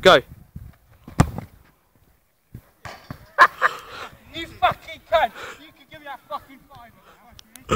go. You fucking cunt! You can give me that fucking 5 now.